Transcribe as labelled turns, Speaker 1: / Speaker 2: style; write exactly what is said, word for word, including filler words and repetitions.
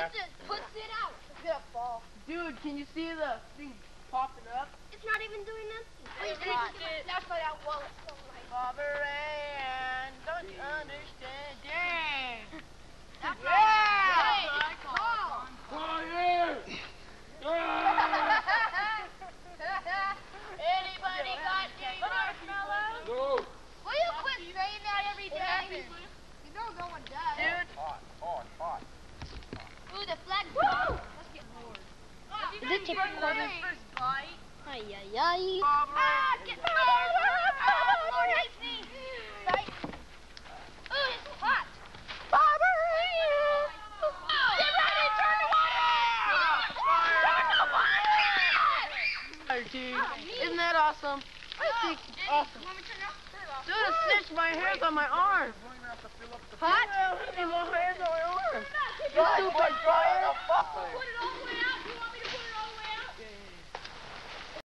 Speaker 1: Yeah. It just puts it out. It's gonna fall. Dude, can you see the thing popping up?
Speaker 2: It's not even doing nothing.
Speaker 1: It's not. That's why that wall is so light. Barbara Ann, don't you understand? Dang. That's yeah. Right. That's what I call. Quiet. Anybody got any marshmallows? No. Will you quit saying that every day? You know no one does. Dude. Hot, hot, hot. Ooh, the flag's gone. Let's get bored.
Speaker 2: Is it chicken corner?
Speaker 1: First bite.
Speaker 2: Ay, ay, ay.
Speaker 1: Ah, get me! Ah, Lord, hate me! Right? Ooh, it's hot! Barbara! Get ready! Turn the water! Turn the water! Dude, isn't that awesome? I think it's awesome. Dude, it cinched my hairs on my arm. Hot? It my hairs on my arm. You stupid! Put it all the way